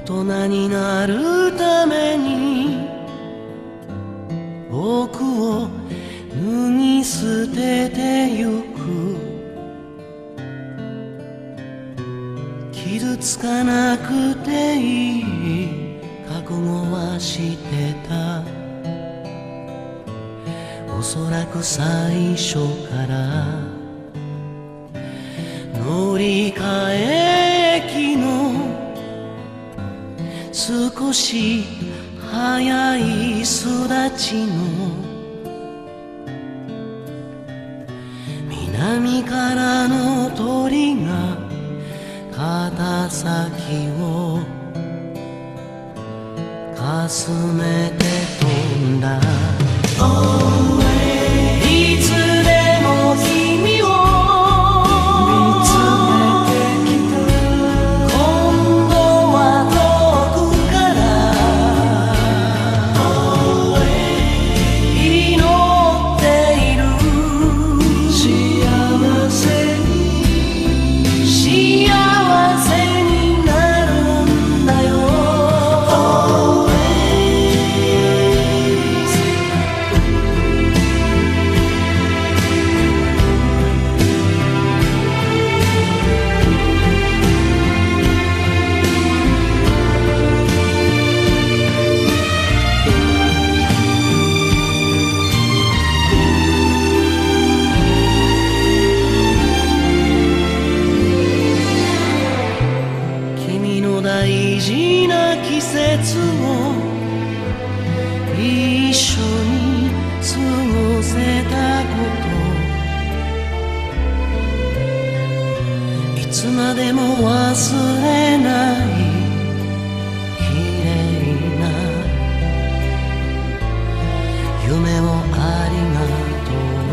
人になるために僕を脱ぎ捨ててゆく。傷つかなくていい覚悟はしてた。おそらく最初から乗り換え駅の少し早い巣立ちの南からの鳥が肩先をかすめて飛んだ。いつでも君を見つめてきた。今度は遠くから祈っている。幸せになるんだよ。大事な季節を一緒に過ごせたこと、いつまでも忘れない綺麗な夢をありがとう。